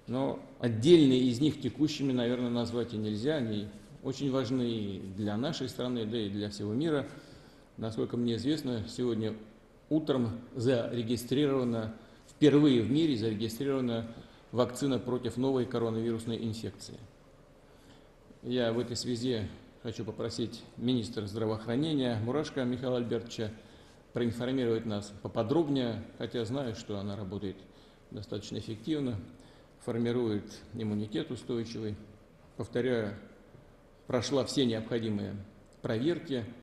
но отдельные из них текущими, наверное, назвать и нельзя. Они очень важны для нашей страны, да и для всего мира. Насколько мне известно, сегодня утром впервые в мире зарегистрирована вакцина против новой коронавирусной инфекции. Я в этой связи хочу попросить министра здравоохранения Мурашко Михаила Альбертовича проинформировать нас поподробнее, хотя знаю, что она работает достаточно эффективно, формирует иммунитет устойчивый. Повторяю, прошла все необходимые проверки,